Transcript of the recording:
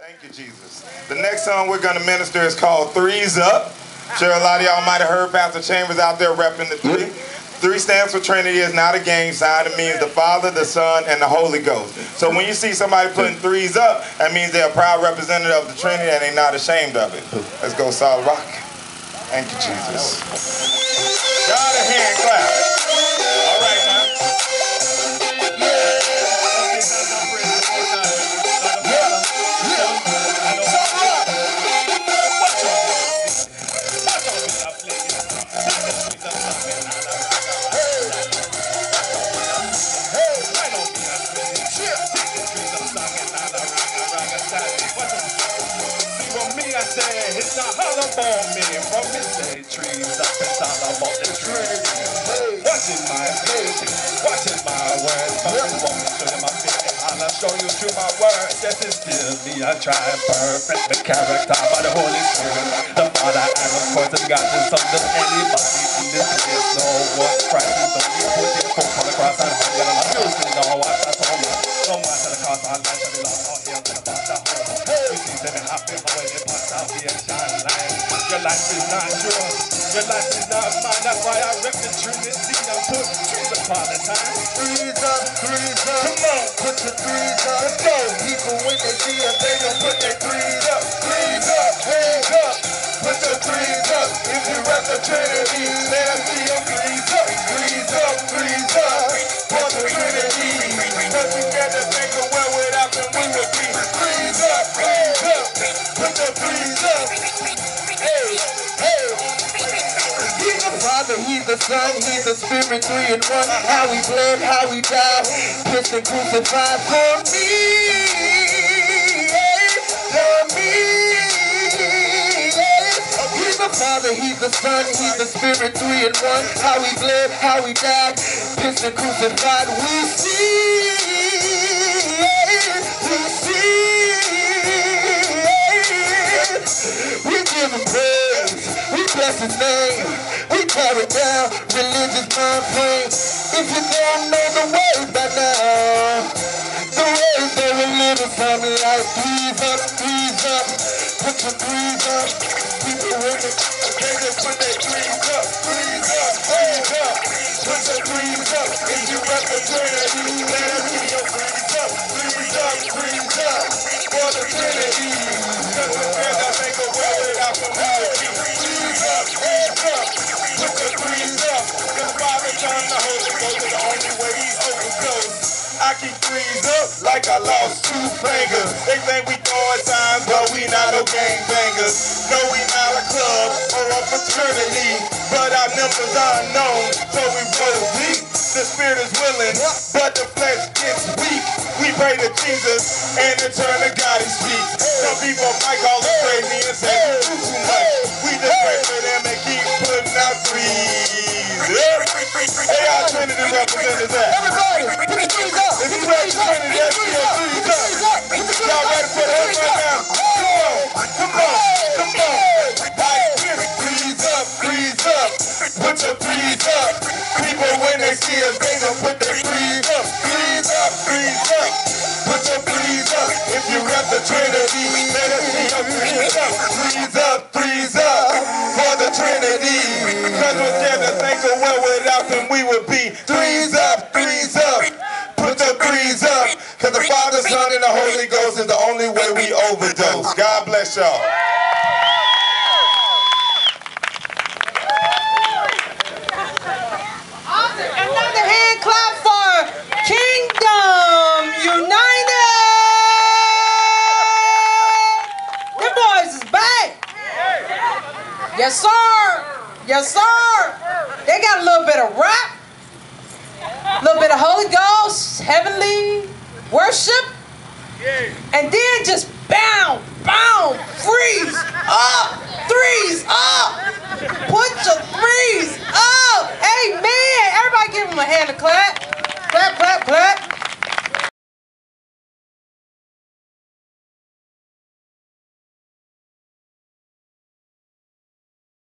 Thank you, Jesus. The next song we're going to minister is called Threes Up. Sure, a lot of y'all might have heard Pastor Chambers out there repping the three. Three stands for Trinity. It's not a gang sign. It means the Father, the Son, and the Holy Ghost. So when you see somebody putting threes up, that means they're a proud representative of the Trinity and they're not ashamed of it. Let's go, Solid Rock. Thank you, Jesus. God, a hand clap. All right, now. It's not all about me from his day trees up and down about the tree. Watching my face, watching my words, fucking walking through my feet. I'll show you through my words. Yes, it's still me. I try and perfect the character by the Holy Spirit. The Father and of course the God the Son. Does anybody in this place know what Christ is done? He put his foot on the cross and hung on the music. Now watch that so much. No matter the cost, I'll let you lost out here to the bottom. You see them happy when they pass out here shine light. Your life is not yours. Your life is not mine. That's why I rep the Trinity. I put trees upon the time. Threes up, threes up. Come on, Put your threes up. Let's go. People when they see us, they gon' put their threes up. Threes up, hands up. Put your threes up. If you rep the Trinity, let us see your threes up. Threes up, threes up. For the Trinity. Put together, think of where without them we would be. Threes up, hands up. Put your threes up. Hey, hey. He's the Father, He's the Son, He's the Spirit, 3 in 1. How He bled, how He died, kissed and crucified for me. For me. He's the Father, He's the Son, He's the Spirit, 3 in 1. How He bled, how He died, kissed and crucified. We see. We give Him praise. We bless His name. We tear it down. Religious mind frame. If you don't know the ways by now, the ways they will live in something like threes up, threes up. Put your threes up. People with it, they just put their threes up, threes up, threes up. Put your threes up. If you rep the Trinity, let us see your threes up, threes up, threes up. For the Trinity. Cause the friends I make a way without the melody. Threes up, hands up. Put your threes up. The Father, Son, the Holy Ghost is the only way He overdosed. I keep threes up like I lost 2 fingers. They think we throwing signs, but we not no gangbangers. No, we not a club or a fraternity, but our numbers are unknown, so we roll deep. The spirit is willing, but the flesh gets weak. We pray to Jesus, and in turn to God He speaks. Some people might call us crazy and say we do too much. We just pray for them and keep putting out threes. Hey, our Trinity representatives at. Everybody, put your threes up. If you rep the Trinity, let's see your threes up. Y'all ready for the head right now? Come on, come on. Like this, threes up, threes up. Put your threes up. People when they see us, they gon' put their threes up. Threes up, threes up. Put your threes up. If you rep the Trinity, let us see your threes up. Threes up, threes up. For the Trinity. Cause we're scared to think of where without them we would be. Threes up, threes up. Put your threes up. Cause the Father, Son, and the Holy Ghost is the only way we overdose. God bless y'all. Another hand clap for Kingdom United. Them boys is back. Yes, sir. Yes, sir. They got a little bit of rap, a little bit of Holy Ghost, heavenly worship, and then just bound, freeze up, threes up. Put your